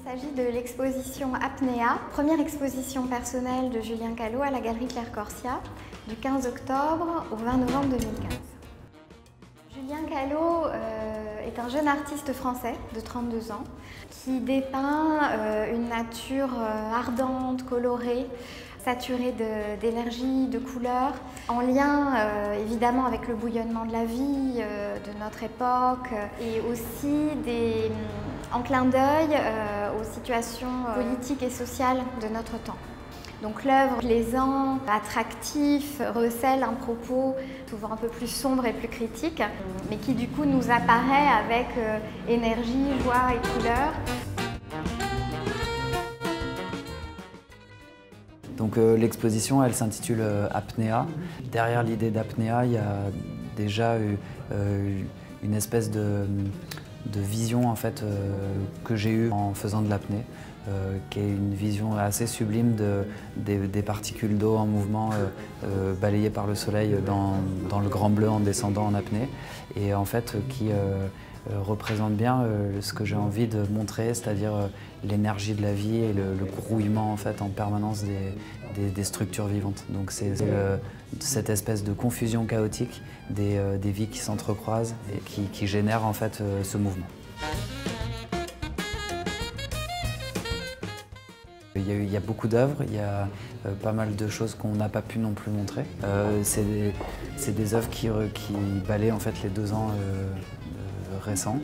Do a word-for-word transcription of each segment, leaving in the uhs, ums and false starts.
Il s'agit de l'exposition Apnéa, première exposition personnelle de Julien Callot à la Galerie Claire Corsia, du quinze octobre au vingt novembre deux mille quinze. Julien Callot euh, est un jeune artiste français de trente-deux ans qui dépeint euh, une nature euh, ardente, colorée, saturée d'énergie, de, de couleurs, en lien euh, évidemment avec le bouillonnement de la vie euh, de notre époque et aussi des, en clin d'œil euh, aux situations politiques et sociales de notre temps. Donc l'œuvre plaisant, attractif, recèle un propos souvent un peu plus sombre et plus critique, mais qui du coup nous apparaît avec euh, énergie, joie et couleur. Donc euh, l'exposition, elle s'intitule euh, Apnéa. Derrière l'idée d'apnéa, il y a déjà eu euh, une espèce de, de vision en fait, euh, que j'ai eue en faisant de l'apnée. Euh, qui est une vision assez sublime de, des, des particules d'eau en mouvement euh, euh, balayées par le soleil dans, dans le grand bleu en descendant en apnée et en fait euh, qui euh, euh, représente bien euh, ce que j'ai envie de montrer, c'est-à-dire euh, l'énergie de la vie et le, le grouillement en fait en permanence des, des, des structures vivantes. Donc c'est cette espèce de confusion chaotique des, euh, des vies qui s'entrecroisent et qui, qui génère en fait euh, ce mouvement. Il y, a eu, il y a beaucoup d'œuvres, il y a euh, pas mal de choses qu'on n'a pas pu non plus montrer. Euh, c'est des, des œuvres qui, qui balaient en fait les deux ans euh, euh, récents.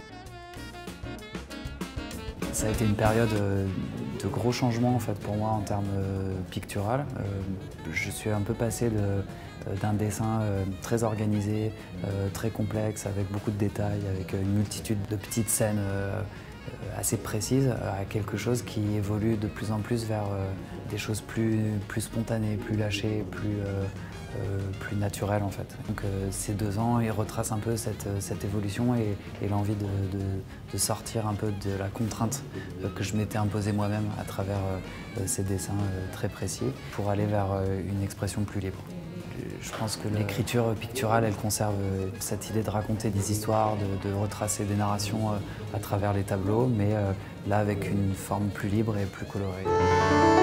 Ça a été une période de gros changements en fait, pour moi en termes euh, pictural. Euh, je suis un peu passé d'un dessin euh, très organisé, euh, très complexe, avec beaucoup de détails, avec une multitude de petites scènes euh, assez précises, à quelque chose qui évolue de plus en plus vers euh, des choses plus, plus spontanées, plus lâchées, plus, euh, euh, plus naturelles en fait. Donc euh, ces deux ans, ils retracent un peu cette, cette évolution et, et l'envie de, de, de sortir un peu de la contrainte que je m'étais imposée moi-même à travers euh, ces dessins euh, très précis pour aller vers euh, une expression plus libre. Je pense que l'écriture picturale, elle conserve cette idée de raconter des histoires, de, de retracer des narrations à travers les tableaux, mais là avec une forme plus libre et plus colorée.